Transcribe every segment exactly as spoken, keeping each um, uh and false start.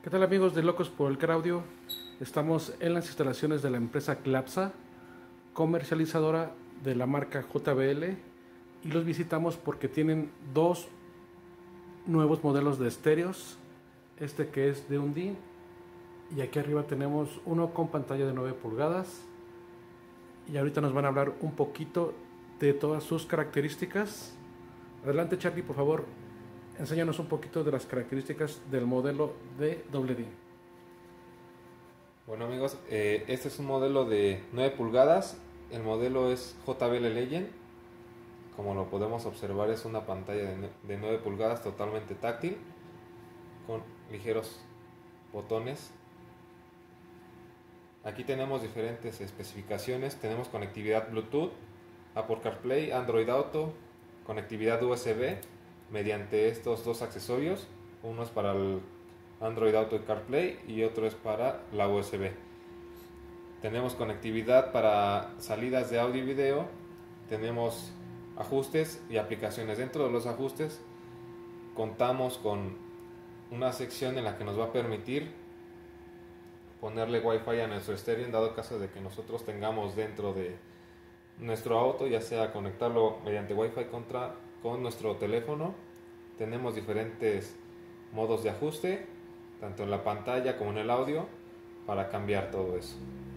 ¿Qué tal amigos de Locos por el Car Audio? Estamos en las instalaciones de la empresa Clapsa, comercializadora de la marca J B L, y los visitamos porque tienen dos nuevos modelos de estéreos, este que es de un D I N, y aquí arriba tenemos uno con pantalla de nueve pulgadas, y ahorita nos van a hablar un poquito de todas sus características. Adelante Charlie, por favor, enséñanos un poquito de las características del modelo de doble D I N. Bueno amigos, eh, este es un modelo de nueve pulgadas, el modelo es J B L Legend. Como lo podemos observar, es una pantalla de nueve pulgadas totalmente táctil, con ligeros botones. Aquí tenemos diferentes especificaciones, tenemos conectividad Bluetooth, Apple CarPlay, Android Auto, conectividad U S B mediante estos dos accesorios. Uno es para el Android Auto y CarPlay y otro es para la U S B. Tenemos conectividad para salidas de audio y video, tenemos ajustes y aplicaciones. Dentro de los ajustes contamos con una sección en la que nos va a permitir ponerle Wi-Fi a nuestro estéreo en dado caso de que nosotros tengamos dentro de nuestro auto, ya sea conectarlo mediante Wi-Fi contra, con nuestro teléfono. Tenemos diferentes modos de ajuste, tanto en la pantalla como en el audio, para cambiar todo eso.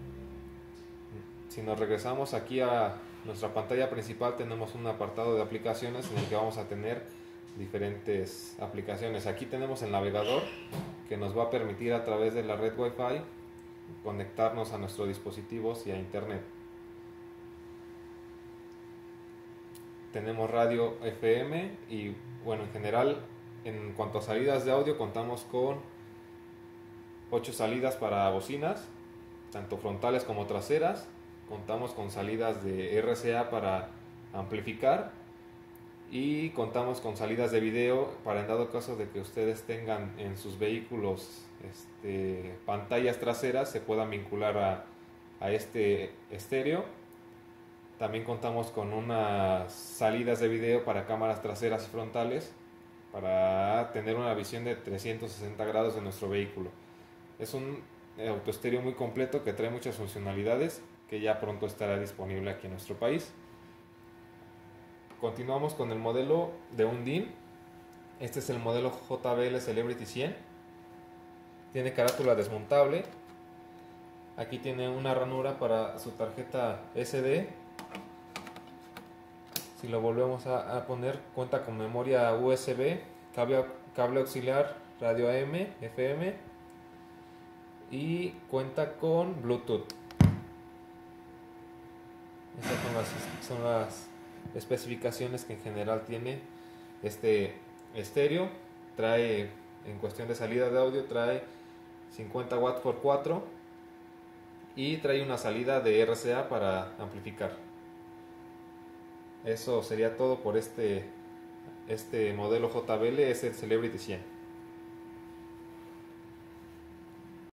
Si nos regresamos aquí a nuestra pantalla principal, tenemos un apartado de aplicaciones en el que vamos a tener diferentes aplicaciones. Aquí tenemos el navegador que nos va a permitir a través de la red Wi-Fi conectarnos a nuestros dispositivos y a internet. Tenemos radio F M y bueno, en general en cuanto a salidas de audio contamos con ocho salidas para bocinas, tanto frontales como traseras. Contamos con salidas de R C A para amplificar y contamos con salidas de video para, en dado caso de que ustedes tengan en sus vehículos este, pantallas traseras, se puedan vincular a, a este estéreo. También contamos con unas salidas de video para cámaras traseras y frontales para tener una visión de trescientos sesenta grados de nuestro vehículo. Es un autoestéreo muy completo que trae muchas funcionalidades, que ya pronto estará disponible aquí en nuestro país. Continuamos con el modelo de un D I N. Este es el modelo J B L Celebrity cien. Tiene carátula desmontable. Aquí tiene una ranura para su tarjeta S D. Si lo volvemos a, a poner, cuenta con memoria U S B, cable, cable auxiliar, radio A M, F M y cuenta con Bluetooth. Estas son las, son las especificaciones que en general tiene este estéreo. Trae, en cuestión de salida de audio, trae cincuenta watts por cuatro y trae una salida de R C A para amplificar. Eso sería todo por este, este modelo J B L, es el Celebrity cien.